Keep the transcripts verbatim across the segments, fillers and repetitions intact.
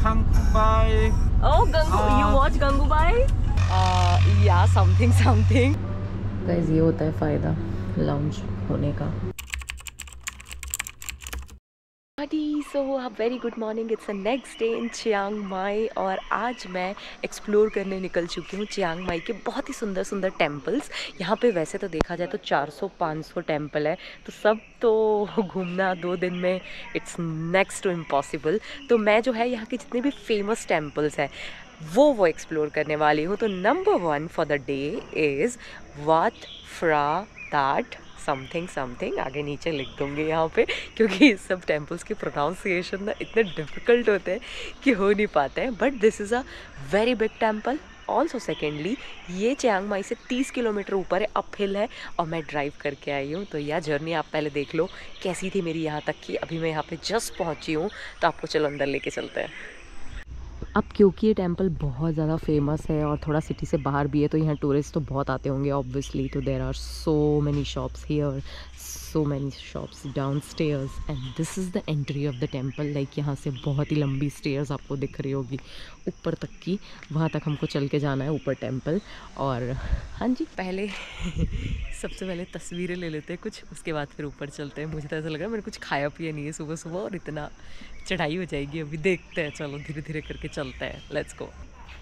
Gangubai. Oh, Gangu, uh, you watch Gangubai? Uh, yeah, something, something. Guys, ये होता है फ़ायदा लाउंज होने का. So very good morning. It's the next day in Chiang Mai और आज मैं एक्सप्लोर करने निकल चुकी हूँ चियांग माई के बहुत ही सुंदर सुंदर टेम्पल्स. यहाँ पे वैसे तो देखा जाए तो चार सौ पाँच सौ टेम्पल है, तो सब तो घूमना दो दिन में इट्स नेक्स्ट टू इम्पॉसिबल. तो मैं जो है यहाँ के जितने भी फेमस टेम्पल्स हैं वो वो एक्सप्लोर करने वाली हूँ. तो number one for the day is Wat Phra That something something. आगे नीचे लिख दूँगी यहाँ पे, क्योंकि इस सब टेम्पल्स के प्रोनाउंसिएशन ना इतने डिफ़िकल्ट होते हैं कि हो नहीं पाते हैं. But this is a very big temple. Also secondly ये चियांग माई से तीस किलोमीटर ऊपर है, अप हिल है और मैं ड्राइव करके आई हूँ. तो यह जर्नी आप पहले देख लो कैसी थी मेरी यहाँ तक की. अभी मैं यहाँ पे जस्ट पहुँची हूँ, तो आपको चलो अंदर लेके चलते हैं. अब क्योंकि ये टेम्पल बहुत ज़्यादा फेमस है और थोड़ा सिटी से बाहर भी है, तो यहाँ टूरिस्ट तो बहुत आते होंगे ऑब्वियसली. तो there are so many shops here, so many shops downstairs and this is the entry of the temple. Like यहाँ से बहुत ही लंबी स्टेयर्स आपको दिख रही होगी ऊपर तक की. वहाँ तक हमको चल के जाना है ऊपर टेम्पल. और हाँ जी, पहले सबसे पहले तस्वीरें ले लेते हैं कुछ, उसके बाद फिर ऊपर चलते हैं. मुझे तो ऐसा लग रहा है मैंने कुछ खाया पिया नहीं है सुबह सुबह और इतना चढ़ाई हो जाएगी. अभी देखते हैं, चलो धीरे धीरे करके चलते हैं. Let's go.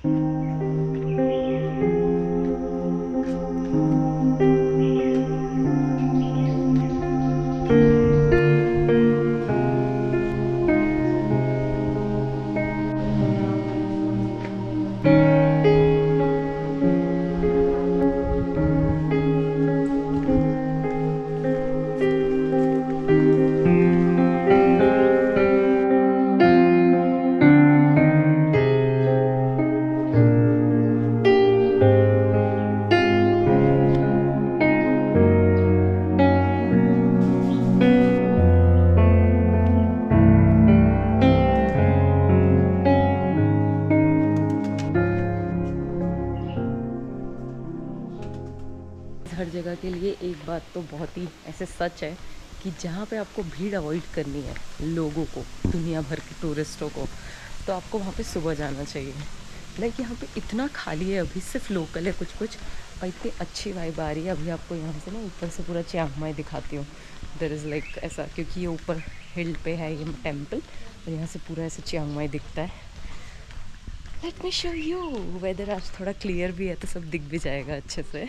हर जगह के लिए एक बात तो बहुत ही ऐसे सच है कि जहाँ पे आपको भीड़ अवॉइड करनी है लोगों को, दुनिया भर के टूरिस्टों को, तो आपको वहाँ पे सुबह जाना चाहिए. लाइक यहाँ पे इतना खाली है, अभी सिर्फ लोकल है कुछ कुछ, और इतनी अच्छी वाइब आ रही है. अभी आपको यहाँ से ना ऊपर से पूरा चियांग माई दिखाती हूँ. देयर इज़ लाइक ऐसा, क्योंकि ये ऊपर हिल पे है ये टेम्पल, और यहाँ से पूरा ऐसे चियांग माई दिखता है. Let me show you. Weather आज थोड़ा क्लियर भी है तो सब दिख भी जाएगा अच्छे से.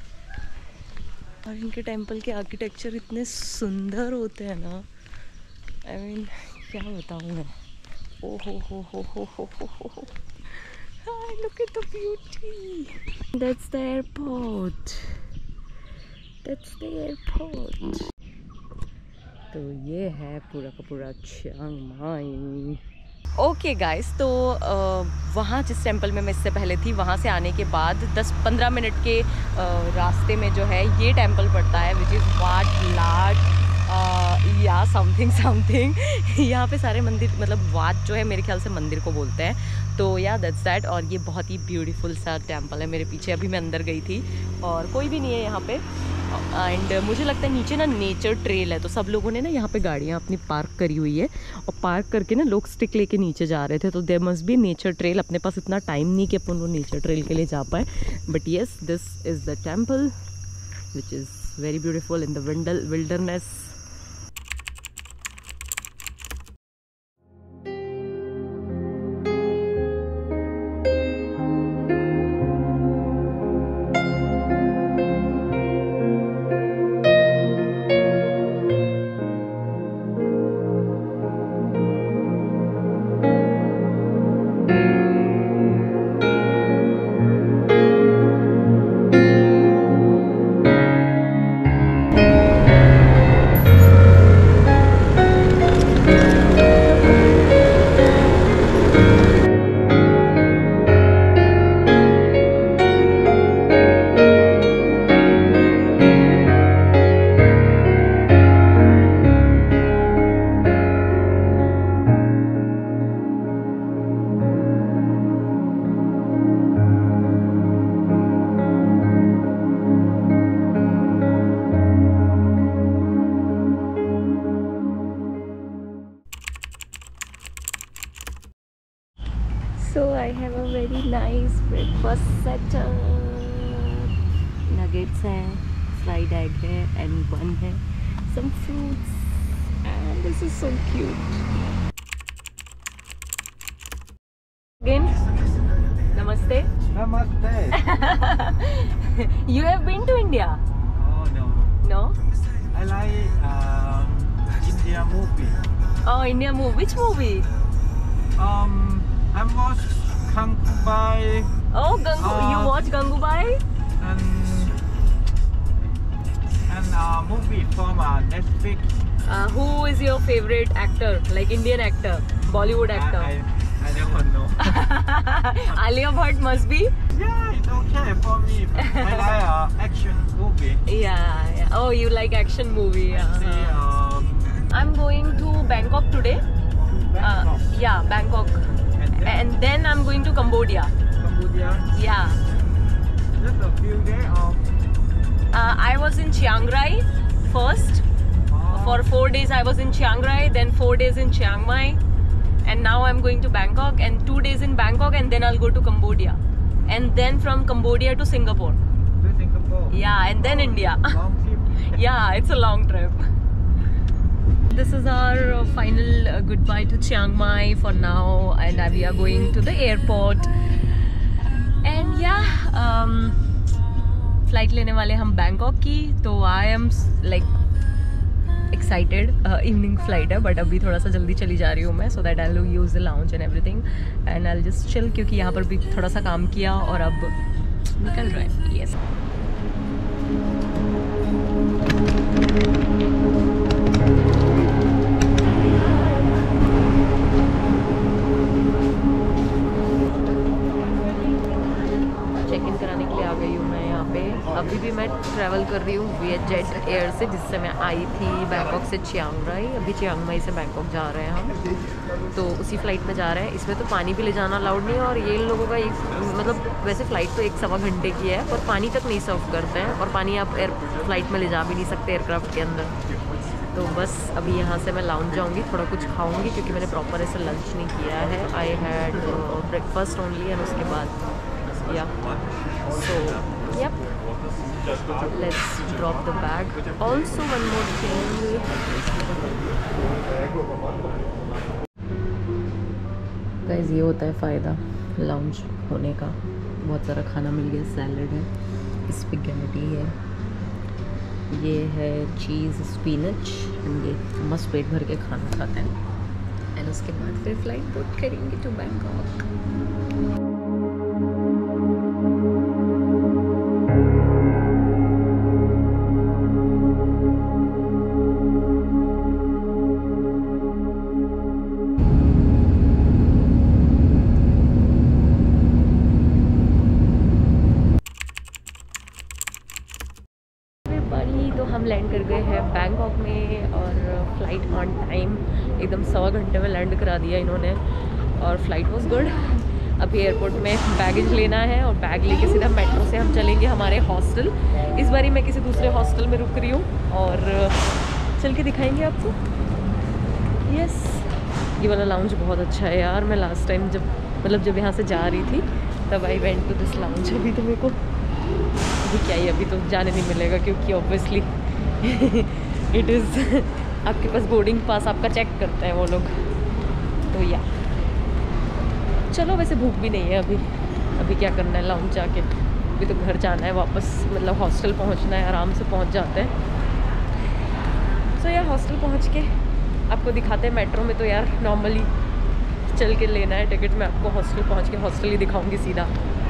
और इनके टेम्पल के आर्किटेक्चर इतने सुंदर होते हैं ना, आई I मीन mean, क्या बताऊँ मैं. ओ हो हो हो हो हो हो हो. Look at the beauty. That's the airport. That's the airport. तो ये है पूरा का पूरा चियांग माई. ओके गाइस, तो uh, वहाँ जिस टेम्पल में मैं इससे पहले थी, वहाँ से आने के बाद दस पंद्रह मिनट के uh, रास्ते में जो है ये टेम्पल पड़ता है, विच इज़ वाट लाट या समथिंग समथिंग. यहाँ पे सारे मंदिर, मतलब वाट जो है मेरे ख्याल से मंदिर को बोलते हैं. तो या दैट्स दैट. और ये बहुत ही ब्यूटीफुल सा टेम्पल है मेरे पीछे. अभी मैं अंदर गई थी और कोई भी नहीं है यहाँ पे. एंड मुझे लगता है नीचे ना नेचर ट्रेल है, तो सब लोगों ने ना यहाँ पे गाड़ियाँ अपनी पार्क करी हुई है, और पार्क करके ना लोग स्टिक लेके नीचे जा रहे थे. तो there must be nature trail. अपने पास इतना टाइम नहीं कि अपन वो नेचर ट्रेल के लिए जा पाए. But yes, this is the temple which is very beautiful in the windle wilderness. So I have a very nice breakfast setup. Nuggets हैं, fried egg है, and bun है, some fruits, and this is so cute. Again, namaste. Namaste. You have been to India? Oh no. No? I like um, India movie. Oh, India movie. Which movie? Um, I watched Gangubai Oh, Gangu. Uh, you watch Gangubai? and and uh, movie from uh, Netflix. Uh, who is your favorite actor? Like Indian actor, Bollywood actor? I, I, I don't know. Alia Bhatt must be. Yeah, it's okay for me. I like uh, action movie. Yeah, yeah. Oh, you like action movie? See, Yeah. um, I'm going to Bangkok today. Uh, Bangkok. yeah, Bangkok. and then And then I'm going to Cambodia. Cambodia. Yeah. Just a few days of. Uh, I was in Chiang Rai first. Uh, For four days I was in Chiang Rai, then four days in Chiang Mai. And now I'm going to Bangkok, and two days in Bangkok, and then I'll go to Cambodia. And then from Cambodia to Singapore. to Singapore. Yeah, and then India. Long trip. Yeah, it's a long trip. This is our uh, final uh, goodbye to Chiang Mai for now, and uh, we are going to the airport. And yeah, um, flight लेने वाले हम Bangkok की, तो I am like excited. Evening uh, flight है, but अभी थोड़ा सा जल्दी चली जा रही हूँ मैं, so that I will use the lounge and everything, and I will just chill, क्योंकि यहाँ पर भी थोड़ा सा काम किया और अब निकल रहा है. यस. चेक इन कराने के लिए आ गई हूँ मैं यहाँ पे. अभी भी मैं ट्रैवल कर रही हूँ वियतजेट एयर से, जिससे मैं आई थी बैंकॉक से चियांग राई. अभी चियांग माई से बैंकॉक जा रहे हैं हम, तो उसी फ्लाइट में जा रहे हैं. इसमें तो पानी भी ले जाना अलाउड नहीं है, और ये लोगों का एक मतलब वैसे फ़्लाइट तो एक सवा घंटे की है, पर पानी तक नहीं सर्व करते हैं, और पानी आप एयर फ्लाइट में ले जा भी नहीं सकते एयरक्राफ्ट के अंदर. तो बस अभी यहाँ से मैं लाउंज जाऊँगी, थोड़ा कुछ खाऊँगी, क्योंकि मैंने प्रॉपर ऐसे लंच नहीं किया है. I had breakfast only, and उसके बाद या सो yep, let's drop the bag. Also one more thing, guys, ये होता है फ़ायदा लाउंज होने का. बहुत सारा खाना मिल गया. सैलड है, स्पैगेटी है, ये है चीज़ स्पिनच, ये मस्त पेट भर के खाना खाते हैं, एंड उसके बाद फिर फ्लाइट बुक करेंगे टू बैंकॉक. तो हम लैंड कर गए हैं बैंकॉक में, और फ्लाइट ऑन टाइम एकदम सवा घंटे में लैंड करा दिया इन्होंने, और फ्लाइट वाज गुड. अभी एयरपोर्ट में बैगेज लेना है, और बैग लेके सीधा मेट्रो से हम चलेंगे हमारे हॉस्टल. इस बारी मैं किसी दूसरे हॉस्टल में रुक रही हूँ, और चल के दिखाएंगे आपको. यस, ये वाला लाउंज बहुत अच्छा है यार. मैं लास्ट टाइम जब मतलब जब यहाँ से जा रही थी, तब I went to this lounge. अभी तो मेरे को अभी क्या ही अभी तो जाने नहीं मिलेगा, क्योंकि ऑब्वियसली इट इज़ आपके पास बोर्डिंग पास आपका चेक करते हैं वो लोग. तो या चलो, वैसे भूख भी नहीं है अभी. अभी क्या करना है लाउंज जाके, अभी तो घर जाना है वापस, मतलब हॉस्टल पहुंचना है, आराम से पहुंच जाते हैं. सो यार हॉस्टल पहुंच के आपको दिखाते हैं. मेट्रो में तो यार नॉर्मली चल के लेना है टिकट. मैं आपको हॉस्टल पहुंच के हॉस्टल ही दिखाऊंगी सीधा.